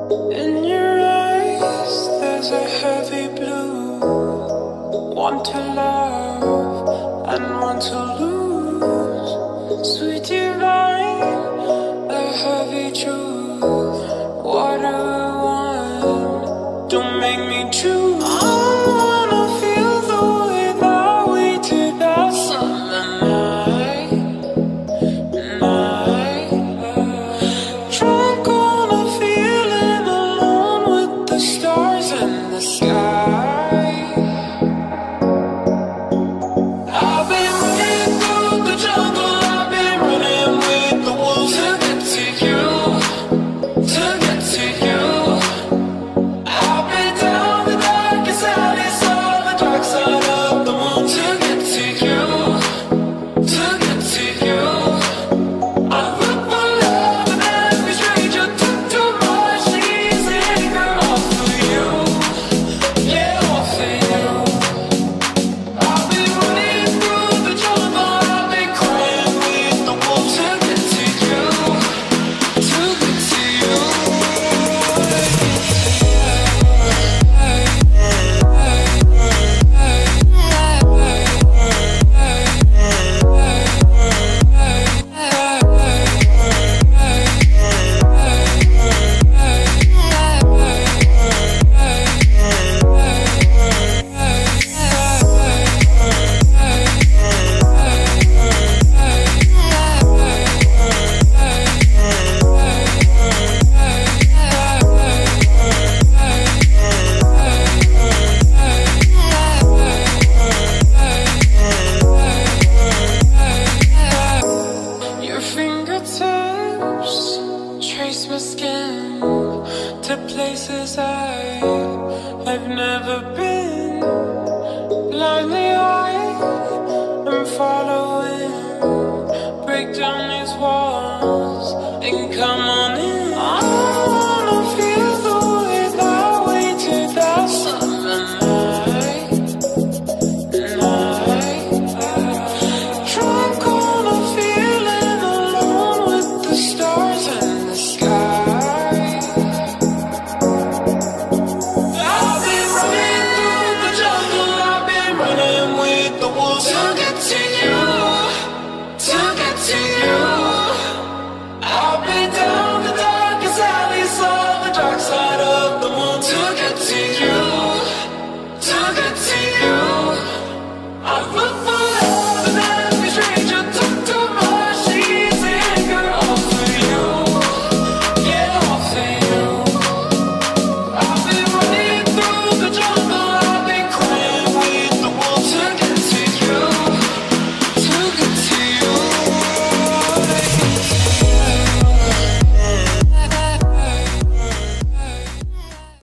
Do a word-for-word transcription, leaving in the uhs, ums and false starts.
In your eyes, there's a heavy blue. Want to love and want to lose. Sweet divine, the heavy truth. What do I want? Don't make me choose. I wanna feel the way that we did that summer night. Night. Drunk on a feeling, alone with the stars in the sky. I've been running through the jungle, I've been running with the wolves to get to you, to get to you. I've been down the darkest alley, saw the dark side of the moon to get to you, to get to you. I look for love in every stranger, took too much easy anger off of you, yeah, off of you. I've been running through the jungle, I've been crying with the wolves to get to you, to get to you. Your fingertips trace my skin to places I have never been.